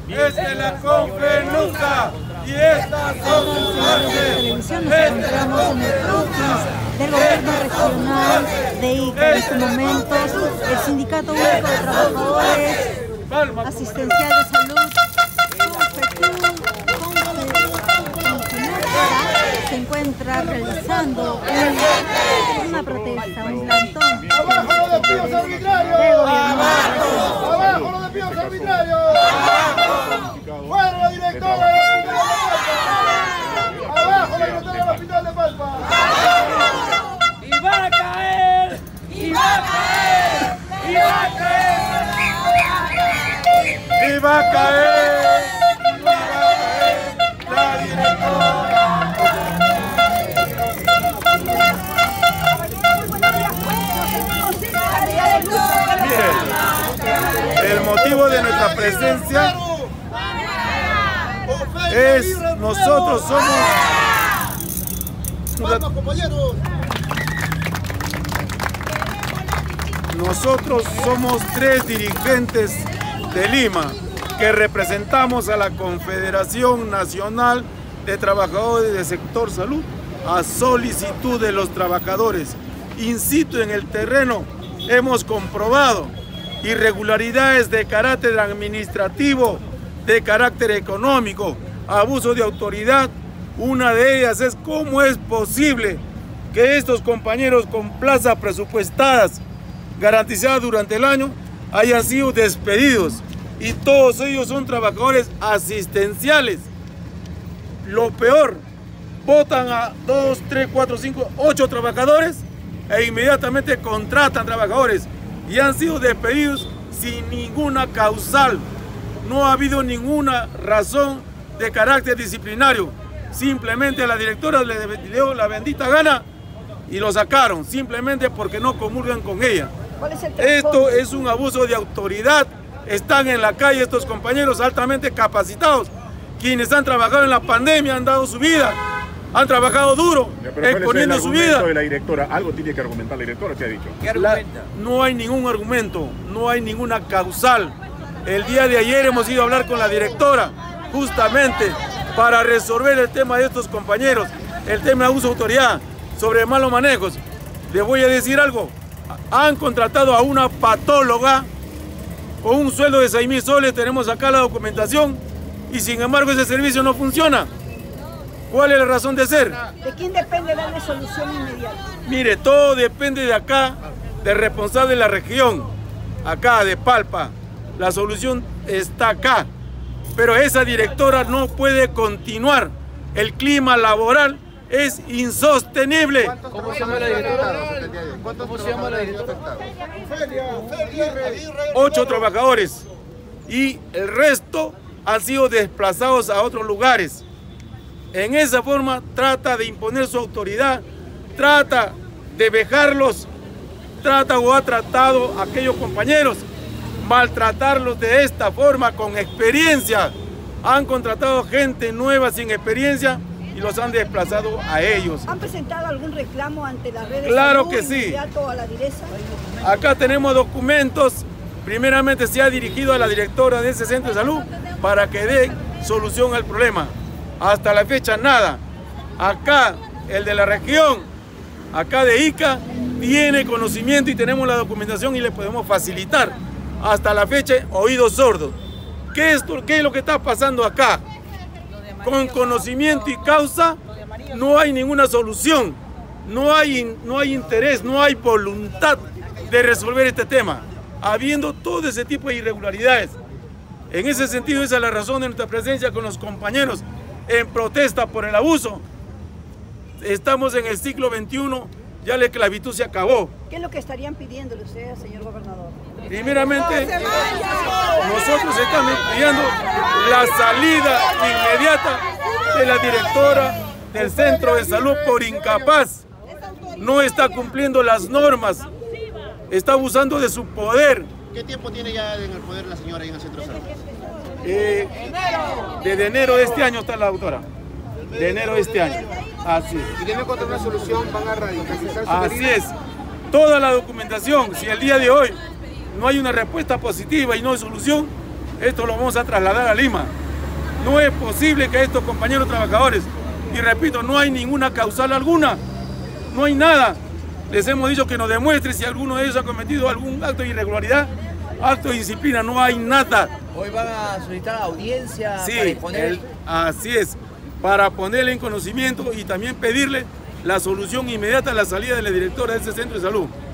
Esta es la Confenusa y estas son sus artes. Nos encontramos en el fruntis del gobierno regional de Ica. En estos momentos, el Sindicato Único de Trabajadores Asistencial de Salud, se encuentra realizando una protesta, un plantón. ¡Abajo los despidos arbitrarios! ¡Abajo los despidos arbitrarios! ¡Fuera la directora del Hospital de Palpa! ¡Abajo la directora del Hospital de Palpa! ¡Y va a caer! ¡Y va a caer! ¡Y va a caer! ¡Y va a caer! La directora. Miren, el motivo de nuestra presencia es nosotros somos tres dirigentes de Lima que representamos a la Confederación Nacional de Trabajadores del Sector Salud a solicitud de los trabajadores. In situ en el terreno hemos comprobado irregularidades de carácter administrativo, de carácter económico, abuso de autoridad. Una de ellas es cómo es posible que estos compañeros con plazas presupuestadas garantizadas durante el año hayan sido despedidos y todos ellos son trabajadores asistenciales. Lo peor, votan a 2, 3, 4, 5, 8 trabajadores e inmediatamente contratan trabajadores y han sido despedidos sin ninguna causal. No ha habido ninguna razón de carácter disciplinario. Simplemente a la directora le dio la bendita gana y lo sacaron, simplemente porque no comulgan con ella. Esto es un abuso de autoridad. Están en la calle estos compañeros altamente capacitados, quienes han trabajado en la pandemia, han dado su vida, han trabajado duro, exponiendo su vida. De la directora, algo tiene que argumentar la directora, ¿qué ha dicho? ¿Qué argumenta? No hay ningún argumento, no hay ninguna causal. El día de ayer hemos ido a hablar con la directora, justamente para resolver el tema de estos compañeros, el tema de abuso de autoridad, sobre malos manejos. Les voy a decir algo, han contratado a una patóloga con un sueldo de 6.000 soles, tenemos acá la documentación, y sin embargo ese servicio no funciona. ¿Cuál es la razón de ser? ¿De quién depende darle solución inmediata? Mire, todo depende de acá, del responsable de la región, acá de Palpa. La solución está acá, pero esa directora no puede continuar. El clima laboral es insostenible. ¿Cómo se llama la directora? ¿Cómo se llama la directora? 8 trabajadores y el resto han sido desplazados a otros lugares. En esa forma trata de imponer su autoridad, trata de vejarlos, trata o ha tratado a aquellos compañeros, maltratarlos de esta forma con experiencia. Han contratado gente nueva sin experiencia y los han desplazado a ellos. ¿Han presentado algún reclamo ante las redes? Claro que sí. A la direza? Acá tenemos documentos. Primeramente se ha dirigido a la directora de ese centro de salud para que dé solución al problema. Hasta la fecha nada. Acá el de la región, acá de Ica, tiene conocimiento y tenemos la documentación y le podemos facilitar. Hasta la fecha, oídos sordos. ¿Qué es lo que está pasando acá? Con conocimiento y causa no hay ninguna solución, no hay interés, no hay voluntad de resolver este tema, habiendo todo ese tipo de irregularidades. En ese sentido, esa es la razón de nuestra presencia con los compañeros en protesta por el abuso. Estamos en el siglo XXI, ya la esclavitud se acabó. ¿Qué es lo que estarían pidiéndole ustedes, señor gobernador? Primeramente, nosotros estamos pidiendo la salida inmediata de la directora del centro de salud por incapaz. No está cumpliendo las normas, está abusando de su poder. ¿Qué tiempo tiene ya en el poder la señora ahí en el centro de salud? Desde enero de este año está la doctora. De enero de este año. Así es. ¿Y debe encontrar una solución? ¿Van a radicalizar su Así medida? es. Toda la documentación, si el día de hoy no hay una respuesta positiva y no hay solución, esto lo vamos a trasladar a Lima. No es posible que estos compañeros trabajadores, y repito, no hay ninguna causal alguna, no hay nada. Les hemos dicho que nos demuestre si alguno de ellos ha cometido algún acto de irregularidad, acto de disciplina, no hay nada. Hoy van a solicitar audiencia Sí, para exponer... así es, para ponerle en conocimiento y también pedirle la solución inmediata a la salida de la directora de ese centro de salud.